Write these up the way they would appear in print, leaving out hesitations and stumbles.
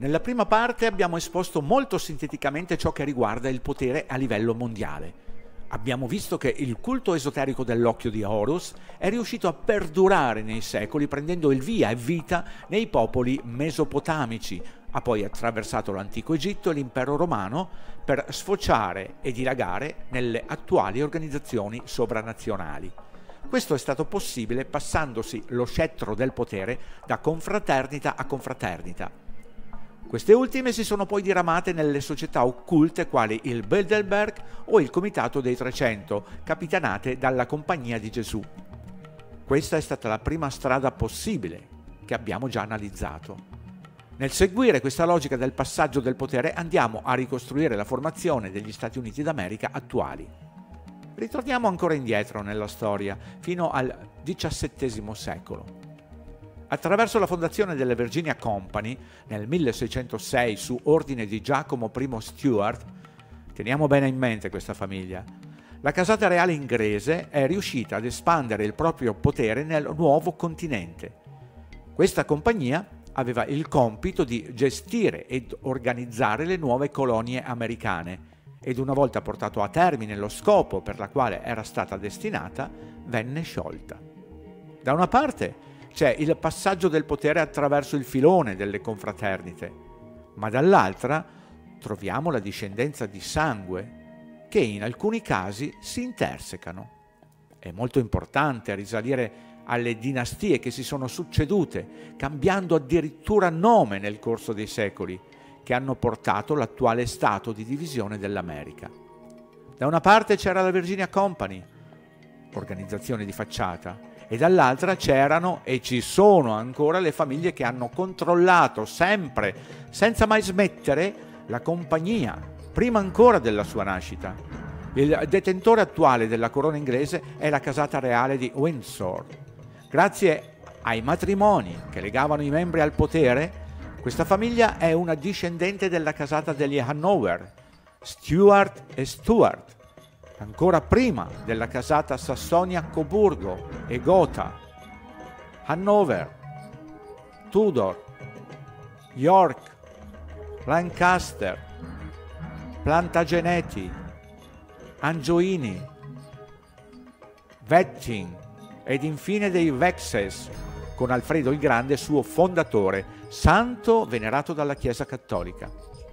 Nella prima parte abbiamo esposto molto sinteticamente ciò che riguarda il potere a livello mondiale. Abbiamo visto che il culto esoterico dell'occhio di Horus è riuscito a perdurare nei secoli prendendo il via e vita nei popoli mesopotamici, ha poi attraversato l'antico Egitto e l'impero romano per sfociare e dilagare nelle attuali organizzazioni sovranazionali. Questo è stato possibile passandosi lo scettro del potere da confraternita a confraternita. Queste ultime si sono poi diramate nelle società occulte quali il Bilderberg o il Comitato dei 300, capitanate dalla Compagnia di Gesù. Questa è stata la prima strada possibile che abbiamo già analizzato. Nel seguire questa logica del passaggio del potere andiamo a ricostruire la formazione degli Stati Uniti d'America attuali. Ritorniamo ancora indietro nella storia, fino al XVII secolo. Attraverso la fondazione della Virginia Company nel 1606 su ordine di Giacomo I Stuart, teniamo bene in mente questa famiglia, la casata reale inglese è riuscita ad espandere il proprio potere nel nuovo continente. Questa compagnia aveva il compito di gestire ed organizzare le nuove colonie americane ed una volta portato a termine lo scopo per la quale era stata destinata, venne sciolta. Da una parte c'è il passaggio del potere attraverso il filone delle confraternite, ma dall'altra troviamo la discendenza di sangue che in alcuni casi si intersecano. È molto importante risalire alle dinastie che si sono succedute, cambiando addirittura nome nel corso dei secoli, che hanno portato l'attuale stato di divisione dell'America. Da una parte c'era la Virginia Company, organizzazione di facciata, e dall'altra c'erano e ci sono ancora le famiglie che hanno controllato sempre, senza mai smettere, la compagnia, prima ancora della sua nascita. Il detentore attuale della corona inglese è la casata reale di Windsor. Grazie ai matrimoni che legavano i membri al potere, questa famiglia è una discendente della casata degli Hanover, Stuart e Stuart, ancora prima della casata Sassonia-Coburgo e Gotha, Hannover, Tudor, York, Lancaster, Plantageneti, Angioini, Wettin ed infine dei Wessex, con Alfredo il Grande suo fondatore, santo venerato dalla Chiesa Cattolica.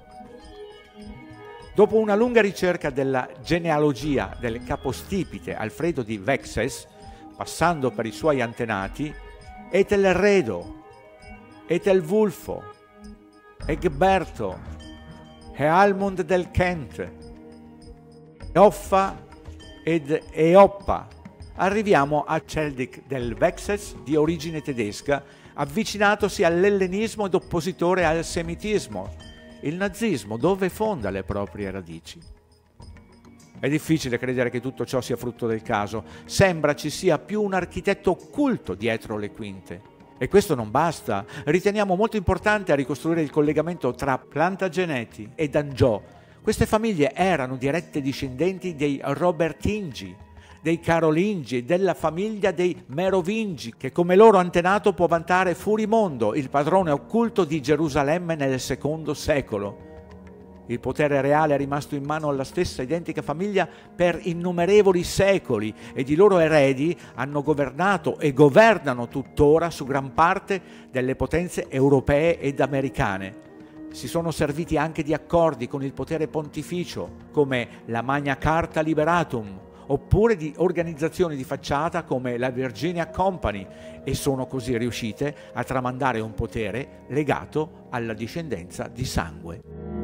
Dopo una lunga ricerca della genealogia del capostipite Alfredo di Wessex, passando per i suoi antenati, Etelredo, Etelwulfo, Egberto, Ealmund del Kent, Eoffa ed Eoppa, arriviamo a Celtic del Wessex di origine tedesca, avvicinatosi all'ellenismo ed oppositore al semitismo, il nazismo, dove fonda le proprie radici. È difficile credere che tutto ciò sia frutto del caso. Sembra ci sia più un architetto occulto dietro le quinte. E questo non basta. Riteniamo molto importante ricostruire il collegamento tra Plantageneti e Dangiò. Queste famiglie erano dirette discendenti dei Robertingi, dei Carolingi e della famiglia dei Merovingi, che come loro antenato può vantare Furimondo, il padrone occulto di Gerusalemme nel II secolo. Il potere reale è rimasto in mano alla stessa identica famiglia per innumerevoli secoli ed i loro eredi hanno governato e governano tuttora su gran parte delle potenze europee ed americane. Si sono serviti anche di accordi con il potere pontificio, come la Magna Carta Liberatum, oppure di organizzazioni di facciata come la Virginia Company, e sono così riuscite a tramandare un potere legato alla discendenza di sangue.